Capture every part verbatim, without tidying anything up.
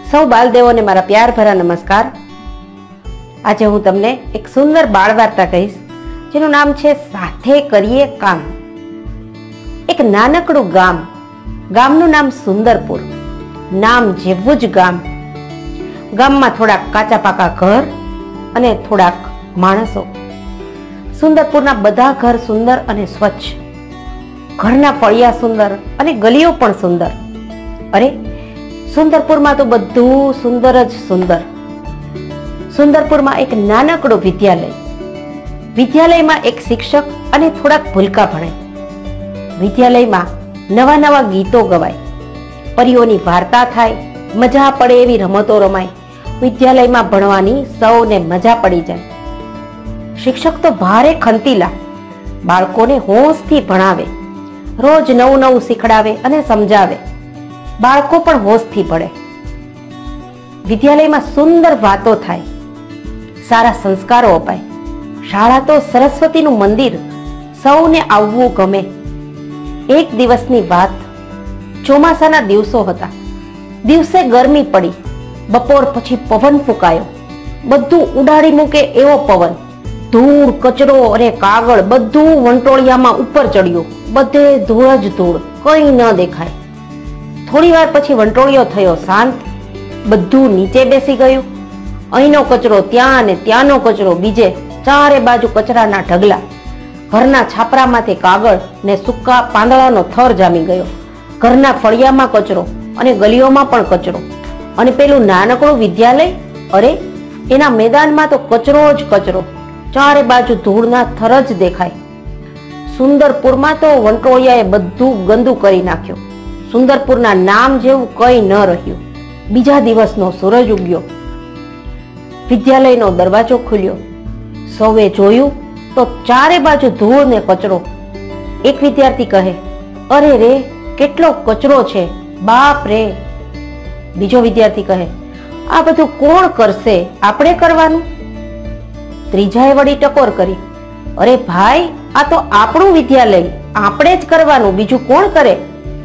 સૌ બાલદેવોને મારા પ્યાર ભરા નમસ્કાર। આજે હું તમને એક સુંદર બાળ વાર્તા કહીશ જેનું નામ છે સાથે કરીએ કામ। એક નાનકડું ગામ, ગામનું નામ સુંદરપુર। નામ જેવું જ ગામ। ગામમાં થોડાક કાચા પાકા ઘર અને થોડાક માણસો। સુંદરપુરના બધા ઘર સુંદર અને સ્વચ્છ, ઘરના ફળિયા સુંદર અને ગલીઓ પણ સુંદર। અરે સુંદરપુરમાં તો બધું સુંદર જ સુંદર। સુંદરપુરમાં એક નાનકડું વિદ્યાલય, વિદ્યાલયમાં એક શિક્ષક અને થોડાક ભૂલકા ભણે। વિદ્યાલયમાં નવા નવા ગીતો ગવાય, પરીઓની વાર્તા થાય, મજા પડે એવી રમતો રમાય। વિદ્યાલયમાં ભણવાની સૌને મજા પડી જાય। શિક્ષક તો ભારે ખંતીલા, બાળકોને હોંશથી ભણાવે, રોજ નવું નવું શીખડાવે અને સમજાવે। બાળકો પણ હોશથી ભળે। વિદ્યાલયમાં સુંદર વાતો થાય, સારા સંસ્કારો અપાય। શાળા તો સરસ્વતીનું મંદિર, સૌને આવવું ગમે। એક દિવસની વાત, ચોમાસાના દિવસો હતા। દિવસે ગરમી પડી, બપોર પછી પવન ફૂંકાયો, બધું ઉડાડી મૂકે એવો પવન। ધૂળ, કચરો અને કાગળ બધું વંટોળિયામાં ઉપર ચડ્યું। બધે ધૂળ જ ધૂળ, કંઈ ન દેખાય। થોડી વાર પછી વંટોળિયો થયો શાંત, બધું નીચે બેસી ગયું। અહીંનો કચરો ત્યાં અને ત્યાંનો કચરો બીજે, ચારે બાજુ કચરાના ઢગલા। ઘરના છાપરામાંથી કાગળ ને સૂકા પાંદડાનો થર જામી ગયો। ઘરના ફળિયામાં કચરો અને ગલીઓમાં પણ કચરો। અને પેલું નાનકડું વિદ્યાલય, અરે એના મેદાનમાં તો કચરો જ કચરો, ચારે બાજુ ધૂળના થર જ દેખાય। સુંદરપુરમાં તો વંટોળિયાએ બધું ગંદુ કરી નાખ્યું। સુંદરપુરના નામ જેવું કંઈ ન રહ્યું। બીજા દિવસનો સૂરજ ઉગ્યો, વિદ્યાલયનો દરવાજો ખુલ્યો। સૌએ જોયું તો ચારે બાજુ ધૂળ ને કચરો। એક વિદ્યાર્થી કહે, અરે રે કેટલો કચરો છે, બાપ રે। બીજો વિદ્યાર્થી કહે, આ બધું કોણ કરશે, આપણે કરવાનું? ત્રીજાએ વળી ટકોર કરી, અરે ભાઈ આ તો આપણું વિદ્યાલય, આપણે જ કરવાનું, બીજું કોણ કરે?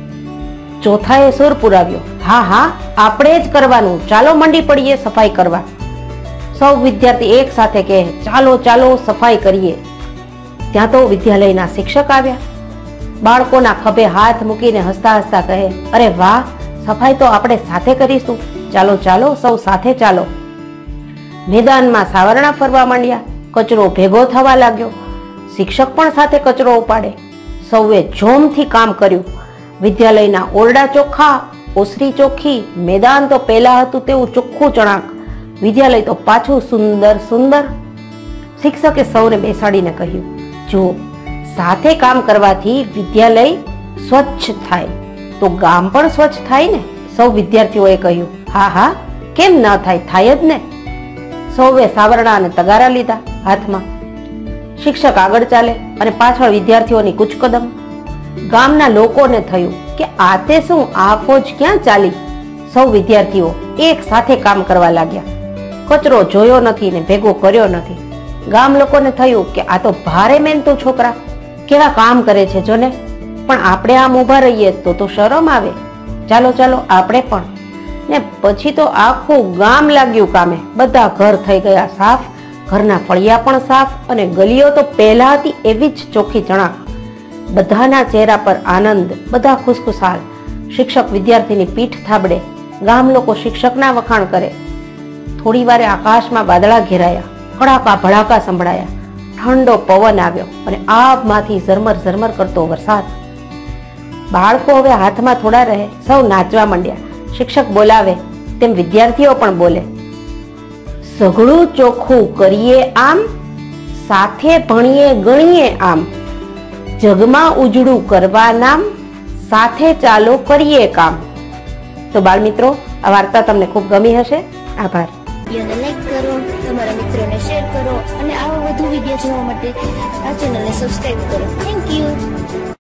ચોથાએ સુર પુરાવ્યો, હા હા આપણે જ કરવાનું, ચાલો મંડી પડીએ સફાઈ કરવા। સૌ વિદ્યાર્થી એક સાથે કહે, ચાલો ચાલો સફાઈ કરીએ। ત્યાં તો વિદ્યાલયના શિક્ષક આવ્યા। બાળકોના ખભે હાથ મૂકીને હસતા હસતા કહે, અરે વાહ, સફાઈ તો આપણે સાથે કરીશું, ચાલો ચાલો સૌ સાથે ચાલો। મેદાનમાં સાવરણા ફરવા માંડ્યા, કચરો ભેગો થવા લાગ્યો। શિક્ષક પણ સાથે કચરો ઉપાડે। સૌએ જોમથી કામ કર્યું। વિદ્યાલયના ઓરડા ચોખ્ખા, ઓસરી ચોખ્ખી, મેદાન તો પહેલા હતું તેવું ચોખ્ખું ચણાક, વિદ્યાલય તો પાછું સુંદર સુંદર। શિક્ષકે સૌને બેસાડીને કહ્યું, જુઓ, સાથે કામ કરવાથી વિદ્યાલય સ્વચ્છ થાય તો ગામ પણ સ્વચ્છ થાય ને? સૌ વિદ્યાર્થીઓએ કહ્યું, હા હા કેમ ન થાય, થાય જ ને। સૌએ સાવરણા અને તગારા લીધા હાથમાં। શિક્ષક આગળ ચાલે અને પાછળ વિદ્યાર્થીઓની કૂચકદમ। ગામના લોકોને થયું કે આ તે શું, આ ફોજ ક્યાં ચાલી? સૌ વિદ્યાર્થીઓ એક સાથે કામ કરવા લાગ્યા। કચરો જોયો નથી ને ભેગો કર્યો નથી। ગામ લોકોને થયું કે આ તો ભારે મહેનતુ છોકરા, કેવા કામ કરે છે જોને, પણ આપણે આમ ઊભા રહીએ તો તો શરમ આવે, ચાલો ચાલો આપણે પણ। ને પછી તો આખું ગામ લાગ્યું કામે। બધા ઘર થઈ ગયા સાફ, ઘરના ફળિયા પણ સાફ, અને ગલીઓ તો પહેલા હતી એવી જ ચોખ્ખી ચણાક। બધાના ચહેરા પર આનંદ, બધા ખુશખુશાલ। શિક્ષક વિદ્યાર્થીની પીઠ થાબડે, ગામ લોકો શિક્ષકના વખાણ કરે। થોડી વારે આકાશમાં વાદળા ઘેરાયા, કડાકા ભડાકા સંભળાયા, ઠંડો પવન આવ્યો અને આભમાંથી ઝરમર ઝરમર કરતો વરસાદ। બાળકો હવે હાથમાં થોડા રહે, સૌ નાચવા માંડ્યા। શિક્ષક બોલાવે તેમ વિદ્યાર્થીઓ પણ બોલે, સઘળું ચોખ્ખું કરીએ આમ, સાથે ભણીએ ગણીએ આમ, જગમાં ઉજળું કરવા નામ, સાથે ચાલો કરીએ કામ। તો બાળ મિત્રો, આ વાર્તા તમને ખૂબ ગમી હશે। આભાર। વિડીયોને લાઈક કરો, તમારા મિત્રોને શેર કરો અને આવા વધુ વિડીયો જોવા માટે આ ચેનલને સબસ્ક્રાઇબ કરો। Thank you.